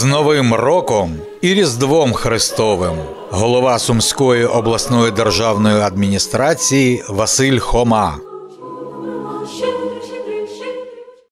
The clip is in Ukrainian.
З Новим роком і Різдвом Христовим! Голова Сумської обласної державної адміністрації Василь Хома.